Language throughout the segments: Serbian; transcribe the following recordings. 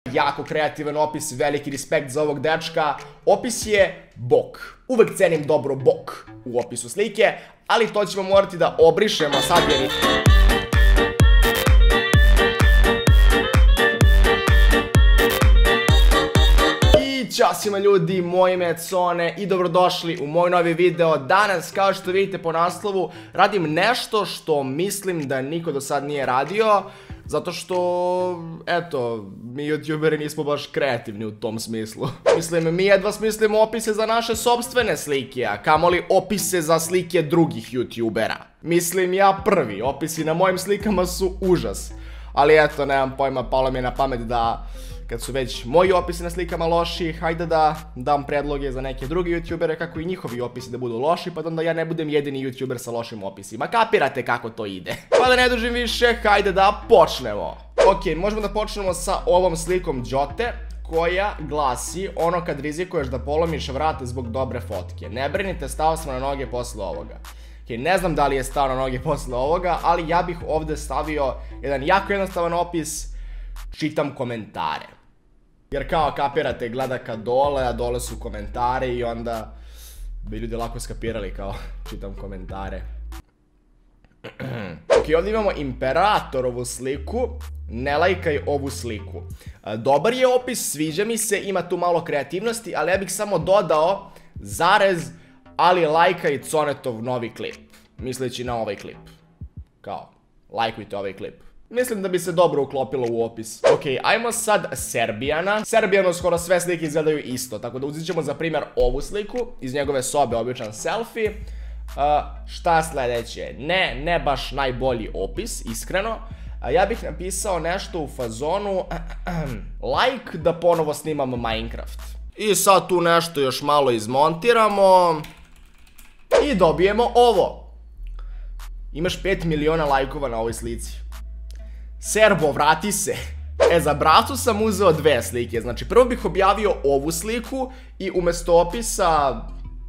Jako kreativan opis, veliki respekt za ovog dečka. Opis je bok. Uvek cenim dobro bok u opisu slike, ali to ćemo morati da obrišemo sad jer... Ćao svima ljudi, moje ime je Cone i dobrodošli u moj novi video. Danas, kao što vidite po naslovu, radim nešto što mislim da niko do sad nije radio. Zato što, eto, mi youtuberi nismo baš kreativni u tom smislu. Mislim, mi jedva smislimo opise za naše sopstvene slike, a kamoli opise za slike drugih youtubera. Mislim, ja prvi, opisi na mojim slikama su užas. Ali eto, nemam pojma, palo mi je na pamet da... Kad su već moji opisi na slikama loši, hajde da dam predloge za neke druge youtubere kako i njihovi opisi da budu loši, pa da onda ja ne budem jedini youtuber sa lošim opisima. Kapirate kako to ide? Pa da ne dužim više, hajde da počnemo. Ok, možemo da počnemo sa ovom slikom Đote, koja glasi: ono kad rizikuješ da polomiš vrat zbog dobre fotke. Ne brinite, stao sam na noge posle ovoga. Ok, ne znam da li je stao na noge posle ovoga, ali ja bih ovde stavio jedan jako jednostavan opis: čitam komentare. Jer kao kapirate, gleda ka dole, a dole su komentare i onda bi ljudi lako skapirali kao čitam komentare. Ok, ovdje imamo Imperatorovu sliku, ne lajkaj ovu sliku. Dobar je opis, sviđa mi se, ima tu malo kreativnosti, ali ja bih samo dodao zarez, ali lajkaj Conetov novi klip. Misleći na ovaj klip. Kao, lajkujte ovaj klip. Mislim da bi se dobro uklopilo u opis. Ok, ajmo sad Serbijana. Serbijanu skoro sve slike izgledaju isto, tako da uzet ćemo za primjer ovu sliku iz njegove sobe, običan selfie. Šta sledeće? Ne baš najbolji opis, iskreno. Ja bih napisao nešto u fazonu like da ponovo snimam Minecraft. I sad tu nešto još malo izmontiramo i dobijemo ovo. Imaš 5 miliona lajkova na ovoj slici. Serbo, vrati se. Za bracu sam uzeo dve slike. Znači, prvo bih objavio ovu sliku i umesto opisa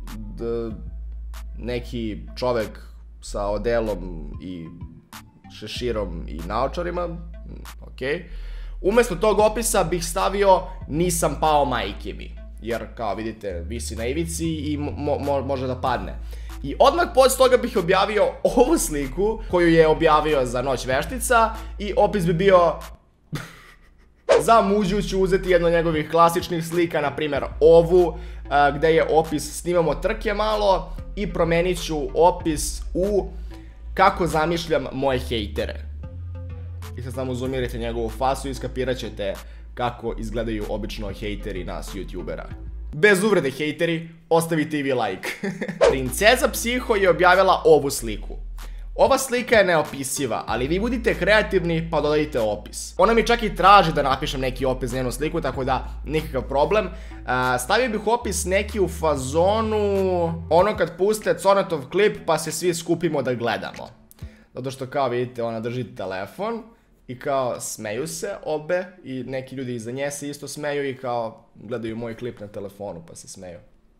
neki čovek sa odelom i šeširom i naočarima. Ok. Umesto tog opisa bih stavio nisam pao majke mi. Jer, kao vidite, visi na ivici i može da padne. I odmah posle toga bih objavio ovu sliku koju je objavio za Noć veštica i opis bi bio za muđu ću uzeti jedno od njegovih klasičnih slika, na primjer ovu, gde je opis snimamo trke malo i promenit ću opis u kako zamišljam moje hejtere. I sad samo zoomirajte njegovu fasu i skapirat ćete kako izgledaju obično hejteri nas youtubera. Bez uvrede hejteri, ostavite i vi like. Princeza Psiho je objavila ovu sliku. Ova slika je neopisiva, ali vi budite kreativni pa dodajte opis. Ona mi čak i traži da napišem neki opis za njenu sliku, tako da nikakav problem. Stavio bih opis neki u fazonu ono kad puste Conetov klip pa se svi skupimo da gledamo. Zato što kao vidite ona drži telefon i kao smeju se obe i neki ljudi iza nje se isto smeju i kao gledaju moj klip na telefonu pa se smeju.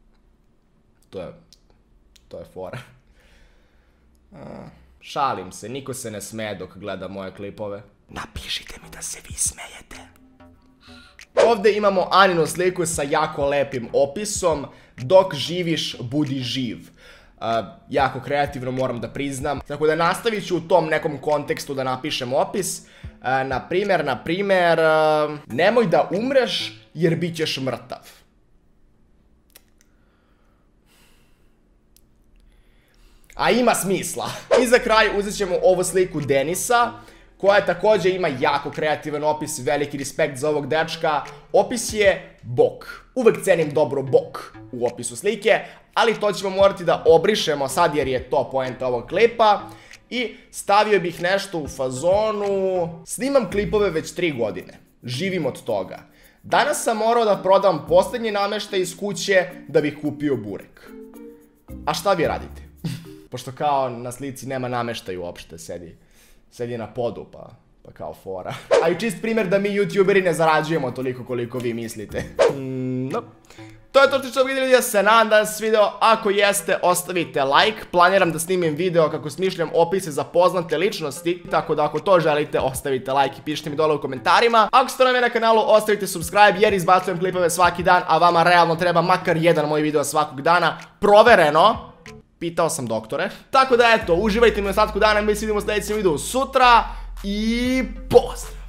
To je fora. Šalim se, niko se ne smeje dok gleda moje klipove. Napišite mi da se vi smejete. Ovdje imamo Aninu sliku sa jako lepim opisom: dok živiš, budi živ. Jako kreativno, moram da priznam. Tako da nastavit ću u tom nekom kontekstu da napišem opis. Na primjer, nemoj da umreš jer bit ćeš mrtav. A ima smisla. I za kraj uzet ćemo ovu sliku Denisa, koja također ima jako kreativan opis, veliki respekt za ovog dečka. Opis je bok. Uvek cenim dobro bok u opisu slike, ali to ćemo morati da obrišemo sad jer je to poenta ovog klipa. I stavio bih nešto u fazonu snimam klipove već 3 godine. Živim od toga. Danas sam morao da prodam poslednji nameštaj iz kuće da bih kupio burek. A šta vi radite? Pošto kao na slici nema nameštaj uopšte, sedi na podu pa kao fora. A i čist primjer da mi youtuberi ne zarađujemo toliko koliko vi mislite. To je to što ste vidjeli, ja se nadam da se video. Ako jeste, ostavite like. Planiram da snimim video kako smišljam opise za poznate ličnosti, tako da ako to želite, ostavite like i pišite mi dole u komentarima. Ako ste novi na kanalu, ostavite subscribe jer izbacujem klipove svaki dan, a vama realno treba makar jedan moj video svakog dana. Provereno. Pitao sam doktore. Tako da eto, uživajte mi u ostatku dana, mi se vidimo u sljedećem videu sutra i pozdrav!